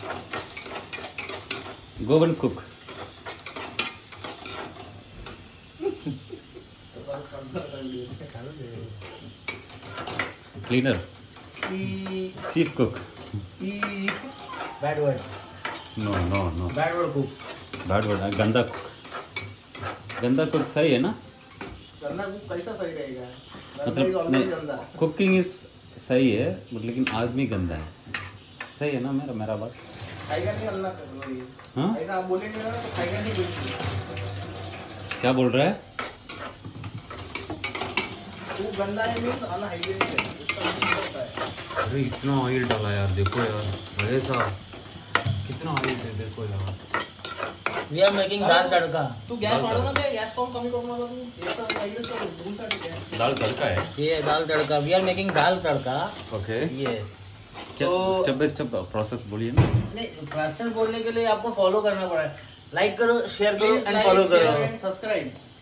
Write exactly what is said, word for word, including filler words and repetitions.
Go and cook. Cleaner. Chief cook. Bad word. No, no, no. Bad word cook. Bad word. गंदा cook. गंदा cook सही है ना? गंदा cook कैसा सही रहेगा? मतलब नहीं, कुकिंग इज सही है, लेकिन आदमी गंदा है। सही है ना मेरा मेरा बात? खाएगा नहीं अल्लाह कर लो। हाँ? ऐसा आप बोलेंगे ना तो खाएगा नहीं कुछ। क्या बोल रहा है? वो गंदा है मीन्स अनहाइजीनिक है, उसका मतलब होता है। अरे इतना ऑयल डाला यार, देखो यार अरे साहब कितना ऑयल है, देखो यार। We are making दाल तड़का। तू गैस वाला ना, मैं गैस कम कमी करना वाला हूं। ये सब चाहिए तो भूल सा गैस। दाल तड़का है ये दाल तड़का। We are making dal tadka. Okay. ये तो स्टेप बाय स्टेप प्रोसेस बोलिए ना। नहीं, प्रोसेस बोलने के लिए आपको फॉलो करना पड़ा है। लाइक करो, शेयर करो एंड फॉलो करो एंड सब्सक्राइब।